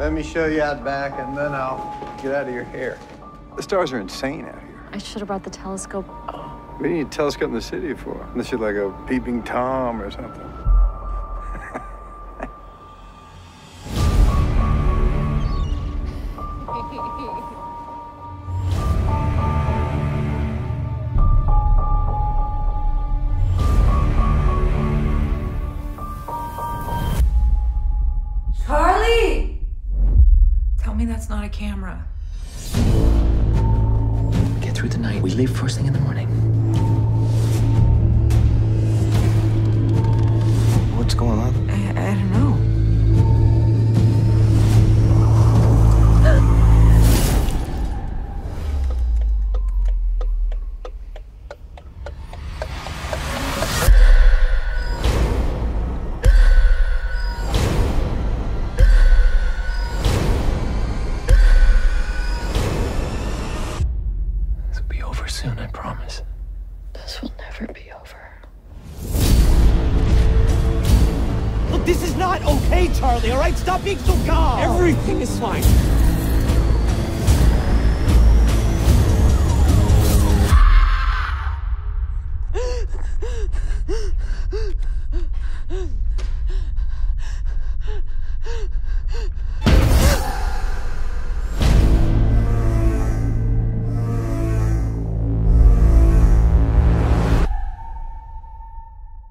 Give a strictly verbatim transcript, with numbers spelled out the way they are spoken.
Let me show you out back, and then I'll get out of your hair. The stars are insane out here. I should have brought the telescope. What do you need a telescope in the city for? Unless you're like a peeping Tom or something. Charlie! Tell me that's not a camera. Get through the night. We leave first thing in the morning. What's going on? I, I don't know. This will be over soon, I promise. This will never be over. Look, this is not okay, Charlie, all right? Stop being so calm. Everything is fine.